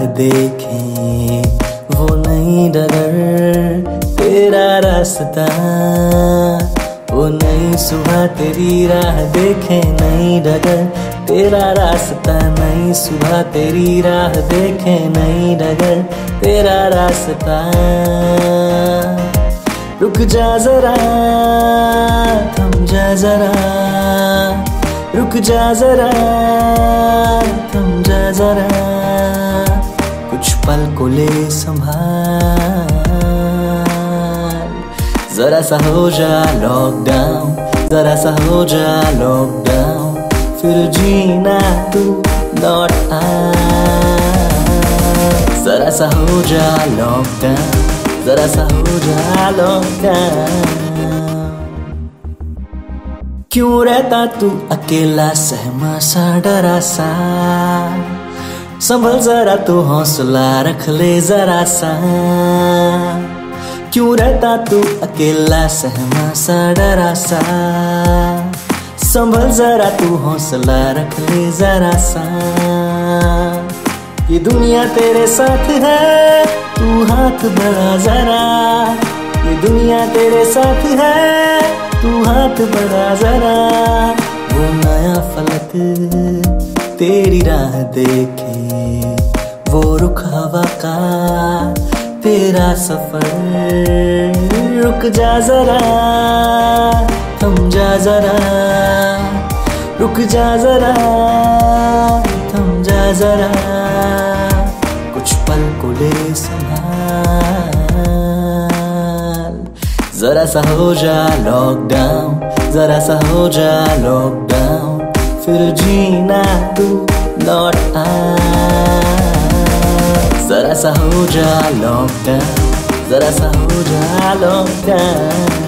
देखें वो नई डगर, तेरा रास्ता वो नई सुबह, तेरी राह देखें नई डगर, तेरा रास्ता नई सुबह, तेरी राह देखें नई डगर, तेरा रास्ता। रुक जा जरा, थम जा जरा, रुक जा जरा, थम जा जरा, कुछ पल को ले संभाल, जरा सा हो जा लॉकडाउन, जरा सा हो जा लॉकडाउन, फिर जीना तू लौट आ, जरा सा हो जा लॉकडाउन, जरा सा हो जा लॉकडाउन। क्यों रहता तू अकेला सहमा सा डरा सा, संभल जरा तू हौसला रख ले जरा सा। क्यों रहता तू अकेला सहमा सा डरा सा, संभल जरा तू हौसला रख ले जरा सा। ये दुनिया तेरे साथ है, तू हाथ बढ़ा जरा, ये दुनिया तेरे साथ है, तू हाथ बढ़ा जरा। वो नया फलक तेरी राह देखे, वो रुख हवा का तेरा सफर, रुक जा जरा, थम जा जरा, रुक जा जरा, थम जा जरा, कुछ पल को ले संभाल, जरा सा हो जा लॉकडाउन, जरा सा हो जा लॉकडाउन, फिर जीना तू लौट आ, जरा सा हो जा लॉकडाउन, जरा सा हो जा लॉकडाउन।